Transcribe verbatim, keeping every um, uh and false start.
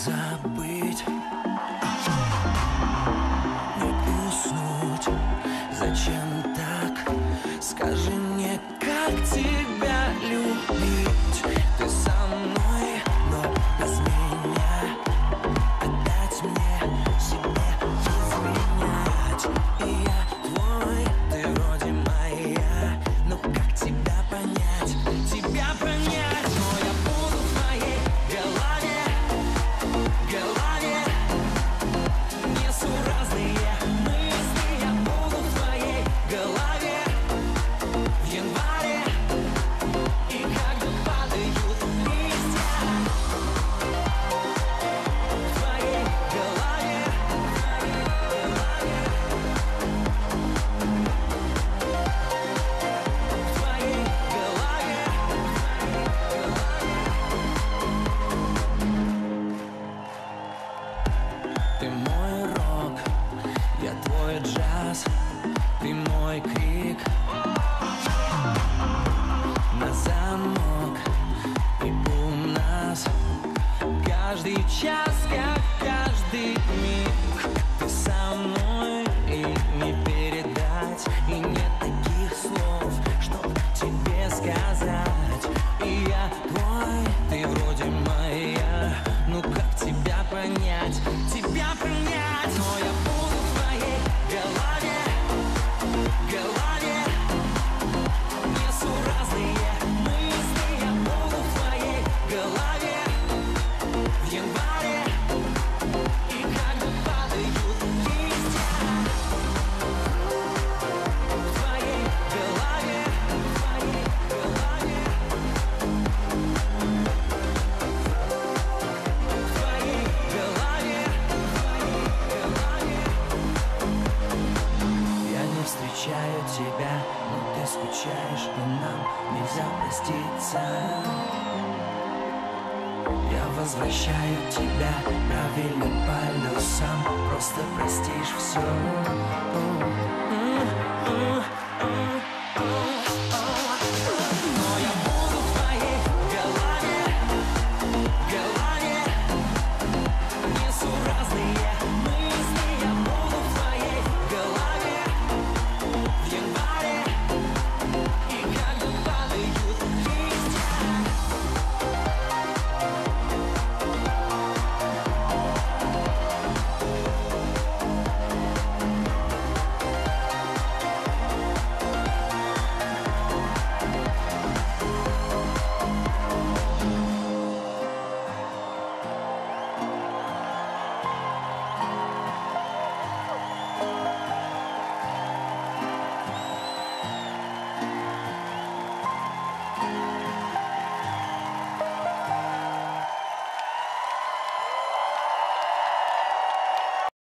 забыть, не уснуть. Зачем так? Скажи мне, как тебя любить? Ты со мной, но без меня. Отдать мне себе изменять. И я твой, ты вроде моя. Но как тебя понять? Тебя понять? Но я буду в твоей голове, голове. Несуразные мысли. Я буду в твоей голове в январе. И когда падают листья в твоей голове, в твоей голове. Ты мой рок, я твой джаз, ты мой крик на замок. И у нас каждый час, как каждый миг. Ты со мной, и не передать. И нет таких слов, чтоб тебе сказать. И я твой, ты вроде моя. Ну как тебя понять? Тебя понять? Но я буду в твоей голове, голове. Несуразные мысли. Я буду в твоей голове в январе. И когда падают листья в твоей голове, в твоей голове, в твоей голове, в твоей голове. Я не встречаю тебя, но ты скучаешь, и нам нельзя проститься. Я возвращаю тебя правильным полюсам. Просто простишь все.